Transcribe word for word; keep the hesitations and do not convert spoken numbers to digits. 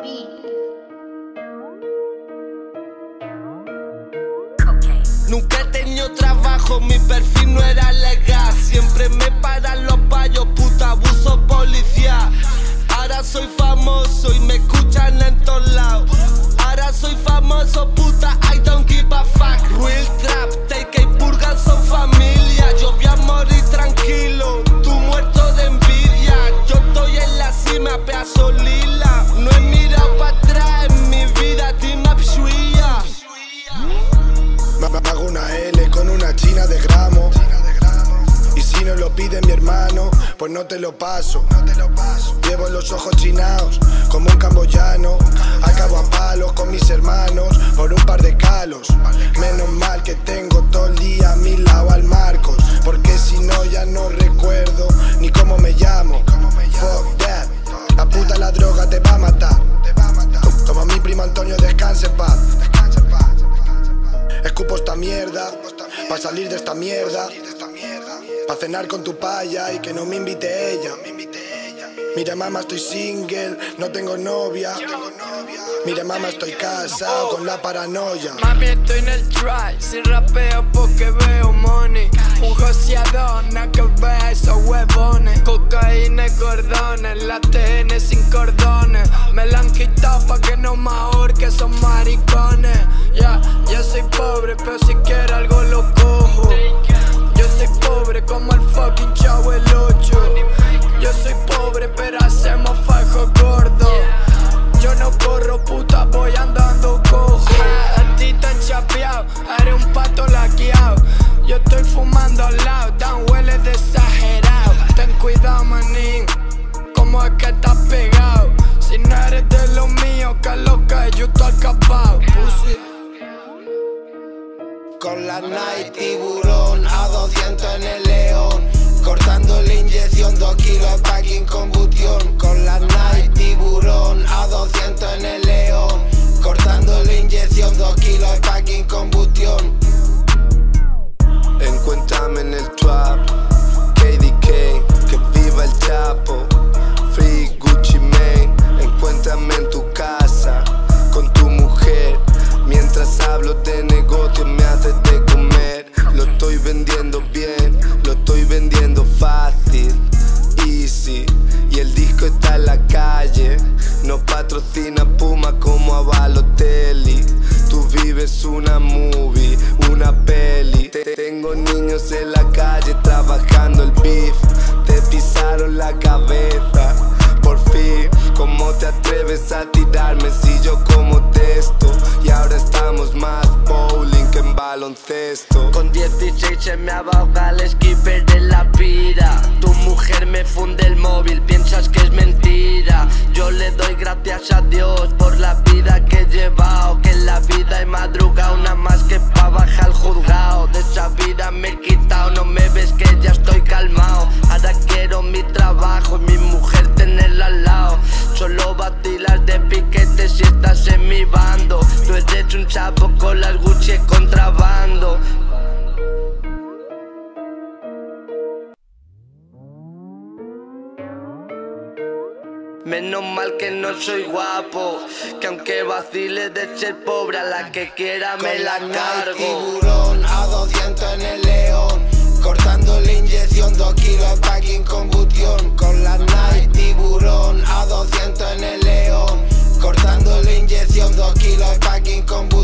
Nunca he tenido trabajo, mi perfil no era legal. Siempre me paran los payos, puta abuso policial. Ahora soy famoso y me escuchan en todos lados. Ahora soy famoso, puta, I don't give a fuck. Real trap, take y purgan son familia. Yo voy a morir tranquilo, tú muerto de envidia. Yo estoy en la cima, pedazo lila. No he mirado para atrás en mi vida, team up suya. Me hago una L con una china de gramo. Y si no lo pide mi hermano, pues no te lo paso. Llevo los ojos chinados como un camboyano. Acabo a palos con mis hermanos por un par de calos. Menos mal que tengo todo el día a mi lado al Marcos, porque si no ya no recuerdo ni cómo me llamo. Fuck that, la puta la droga te va a matar. Como mi primo Antonio, descanse en paz. Escupo esta mierda pa' salir de esta mierda, pa' cenar con tu paya y que no me invite ella. Mira mamá, estoy single, no tengo novia. Mira mamá, estoy casado con la paranoia. Mami, estoy en el try, sin rapeo porque veo money. Un joseador, nada que vea esos huevones. Cocaína y cordones, la T N sin cordones. Me la han quitado pa' que no me ahorque, son maricones. Ya, yeah, yo soy pobre, pero si quiero algo lo cojo. Yo soy pobre como el fucking Chavo el ocho. Yo soy pobre, pero hacemos fajos gordos. Yo no corro, puta, voy andando cojo. A ti te han chapeado, eres un pato laqueado. Yo estoy fumando al lado, tan huele de exagerado. Ten cuidado, manín, como es que estás pegado. Si no eres de lo mío, que lo que yo estoy acabado, pussy. Con la Night tiburón a doscientos en el León, cortando la inyección, dos kilos de packing combustión. Con la Night tiburón a doscientos en el León, cortando la inyección, dos kilos de packing combustión. Encuéntrame en el trap, K D K, que viva el Chapo, Free Gucci Mane. Encuéntrame en tu casa, con tu mujer, mientras hablo de negocios me haces de comer. Lo estoy vendiendo bien, lo estoy vendiendo fácil, easy. Y el disco está en la calle, no patrocina Puma como a Balotelli. Tú vives una movie, una peli. Tengo niños en la calle trabajando el beef. Te pisaron la cabeza, por fin. ¿Cómo te atreves a tirarme si yo como testo? Y ahora estamos más bowling que en baloncesto. Con dieciséis se me ahoga el skipper de la pira. Tu mujer me funde el móvil, piensas que es mentira. Yo le doy gracias a Dios por la vida que he llevado, que en la vida he madrugado nada más que pa' bajar al juzgado. De esa vida me he quitado, no me ves que ya estoy calmado. Ahora quiero mi trabajo y mi mujer tenerla al lado. Solo vacilas de piquete si estás en mi bando. Tú eres un chapo con las Gucci contrabando. Menos mal que no soy guapo, que aunque vacile de ser pobre, a la que quiera me la cargo. Tiburón a doscientos en el León, cortando la inyección, dos kilos de packing combustión. Con la Night tiburón a doscientos en el León, cortando la inyección, dos kilos de packing combustión.